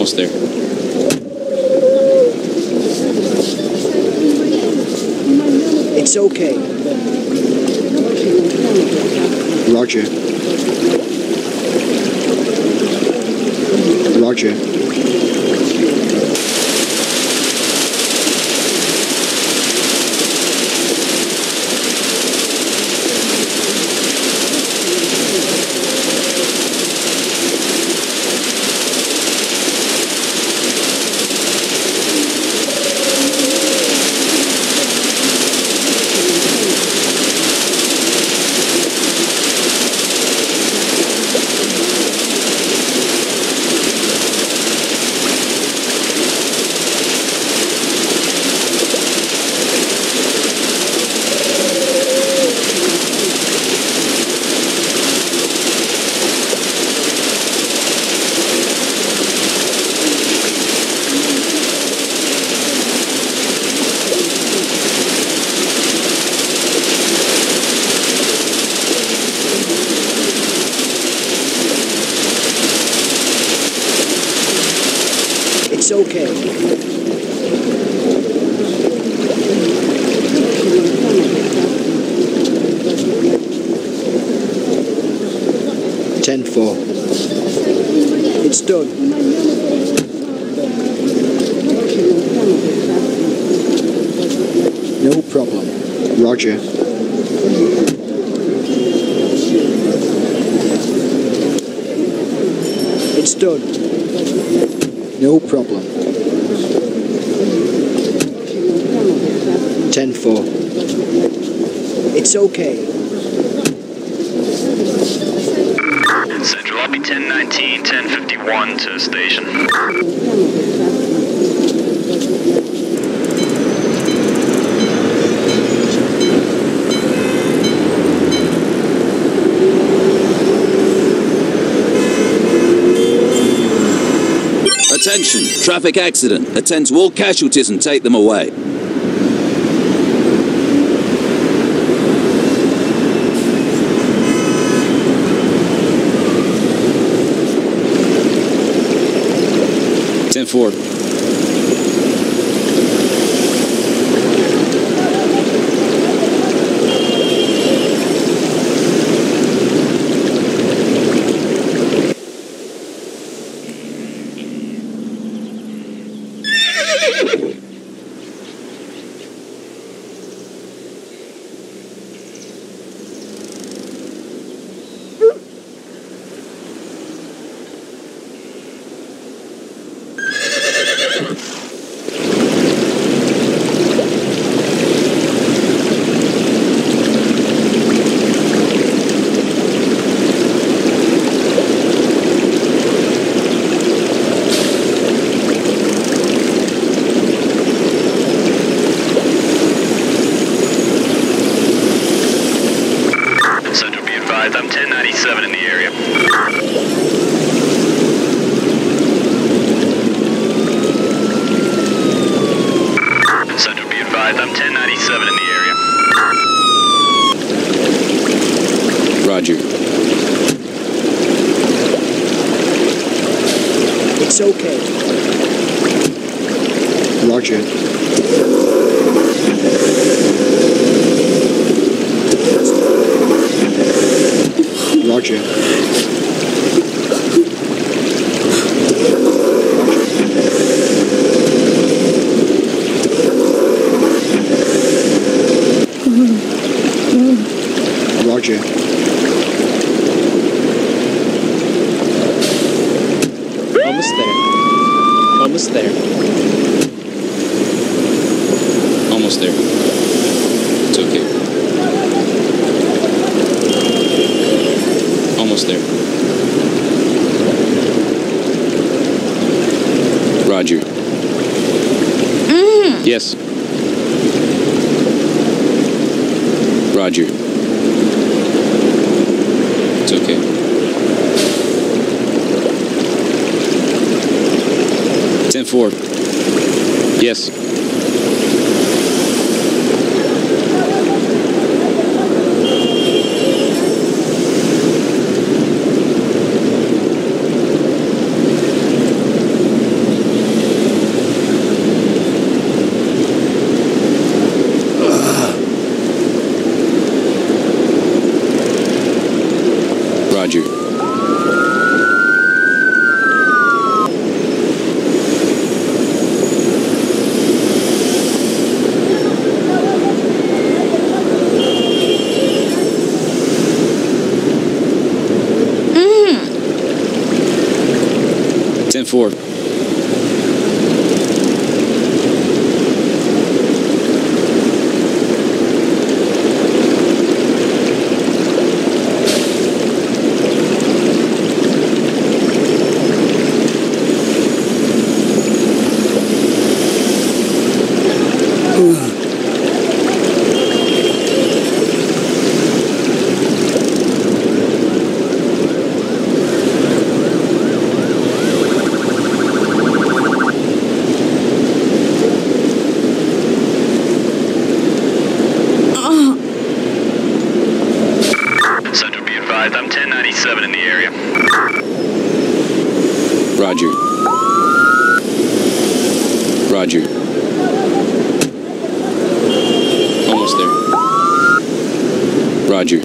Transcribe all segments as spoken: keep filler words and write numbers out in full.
Almost there. It's okay. Roger. Roger. It's okay. ten four. It's done. No problem. Roger. It's done. No problem. ten four. It's okay. Central lobby ten nineteen, ten fifty-one to station. Attention, traffic accident. Attend to all casualties and take them away. ten four. I'm ten ninety-seven in the area. Central, be advised, I'm ten ninety-seven in the area. Roger. It's okay. Roger. Roger. Roger. Almost there. Almost there. Almost there. It's okay. Almost there. Roger. Mm. Yes. Roger. It's okay. ten four. Yes. ten four. Central, be advised, I'm ten ninety-seven in the area. Roger. Roger. Almost there. Roger.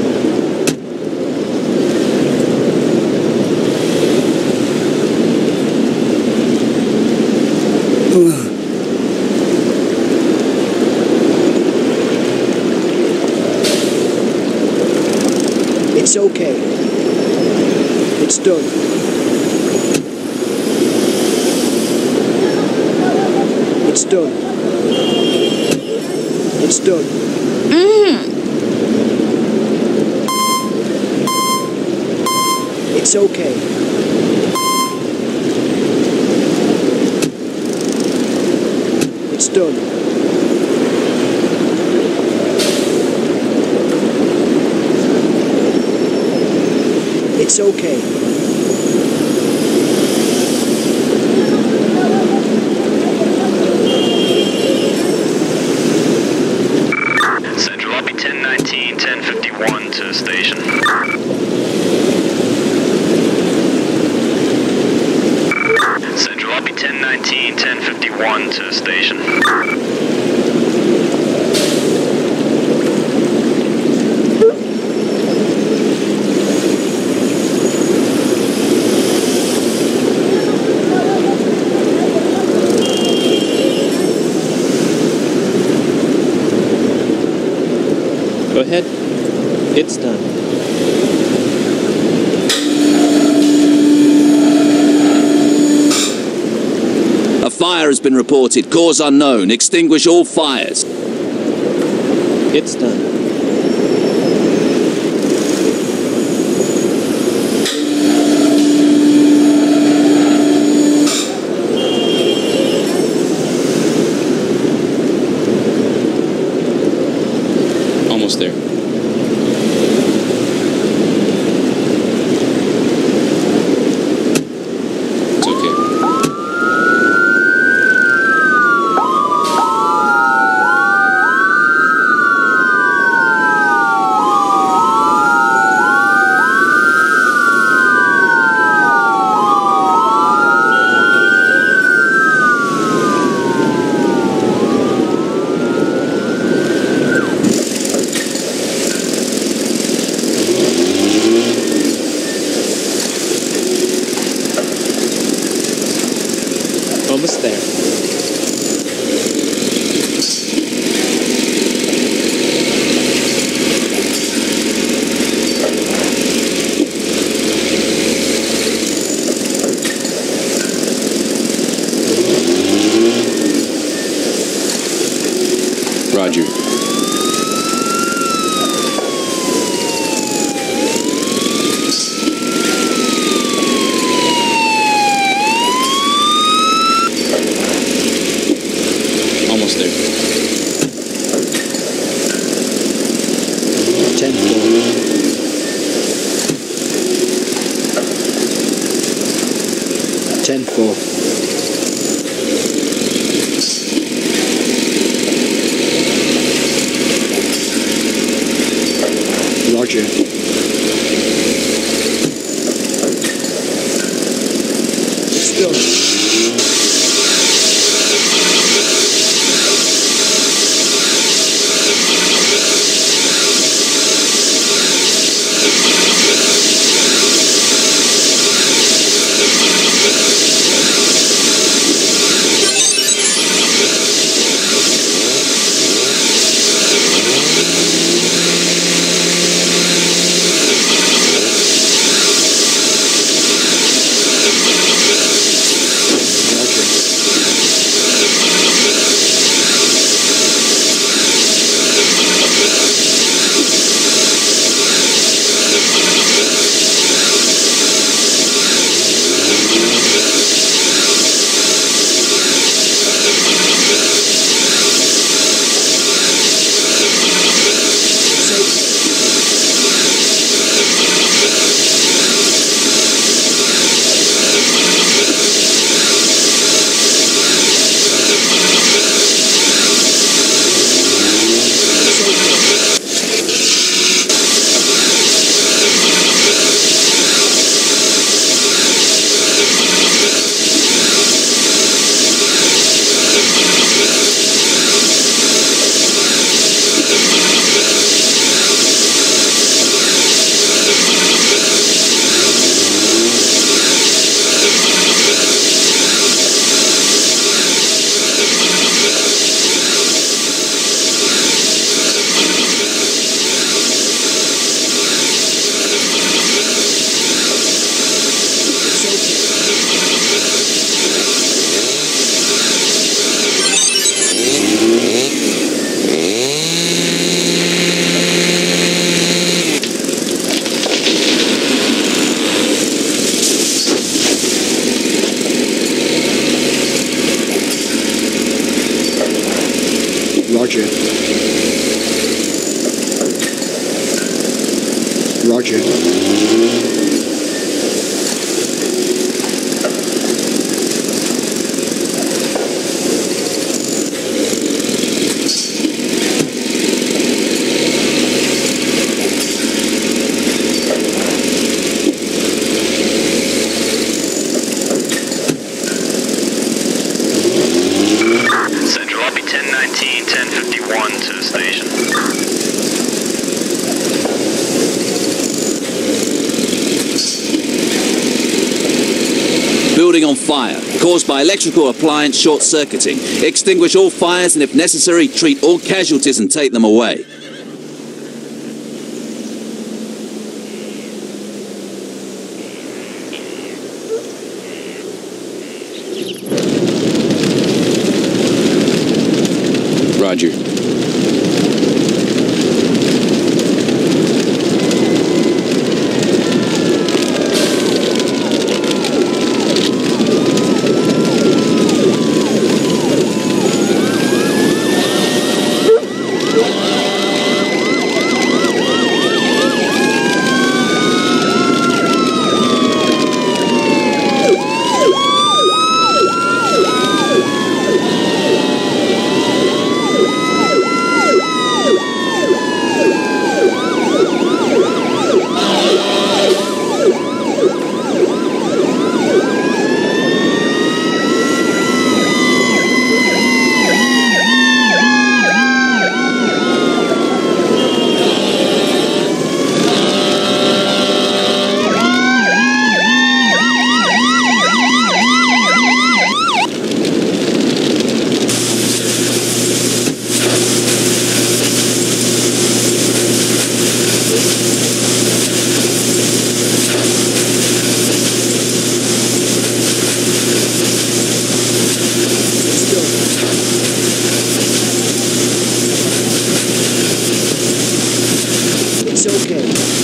It's okay. It's done. It's done. It's done. It's okay. It's done. It's okay. Central, I'll be ten nineteen, ten fifty-one to station. Central, I'll be ten nineteen, ten fifty-one to station. Go ahead. It's done. A fire has been reported. Cause unknown. Extinguish all fires. It's done. Almost there. It's okay. Almost there. Roger. Almost there. ten four. ten four. Roger. It's done. Roger. Central lobby ten nineteen, ten fifty-one to the station. Building on fire, caused by electrical appliance short-circuiting. Extinguish all fires and if necessary, treat all casualties and take them away. Roger. It's okay.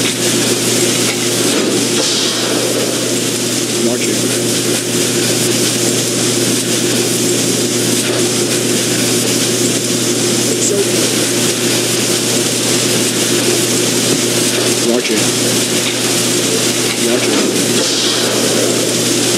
Roger. It's okay. Roger. Roger.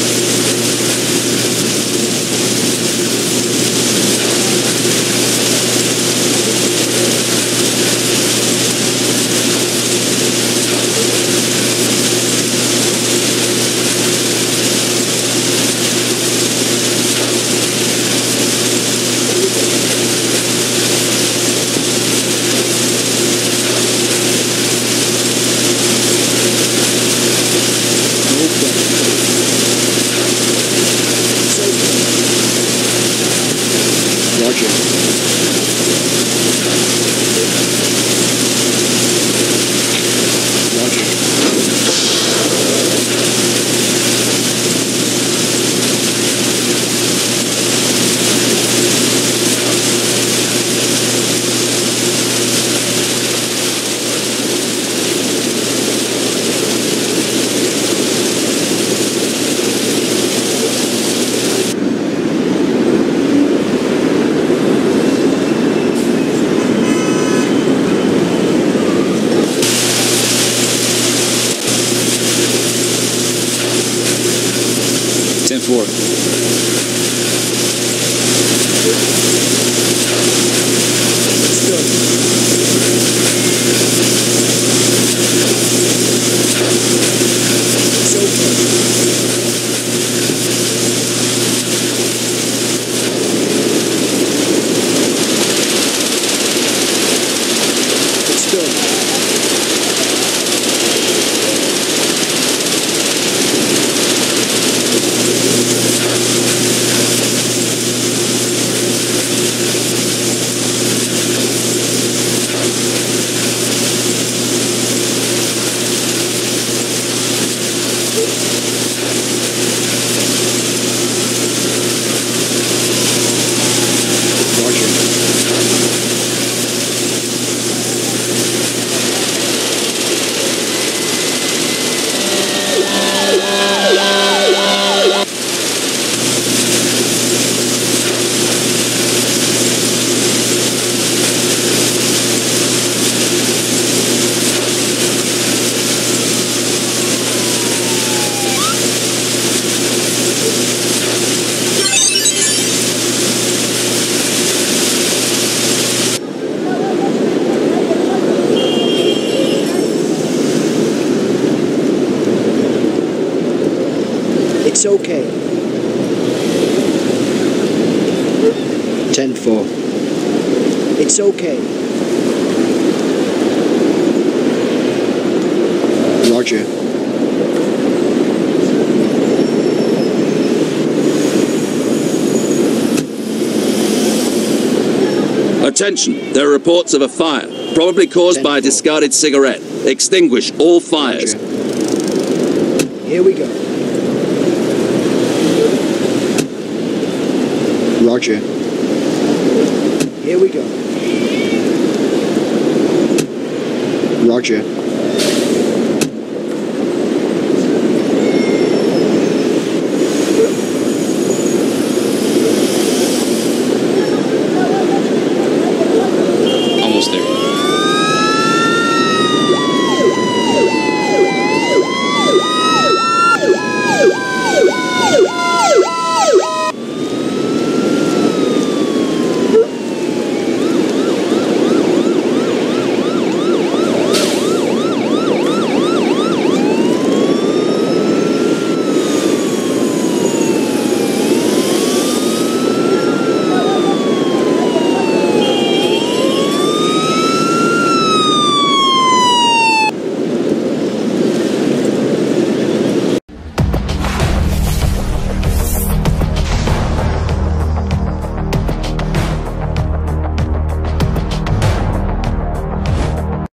ten four. It's done. It's okay. It's done. It's okay. ten four. It's okay. Roger. Attention, there are reports of a fire, probably caused by a discarded cigarette. Extinguish all fires. Roger. Here we go. Roger. Here we go. Roger.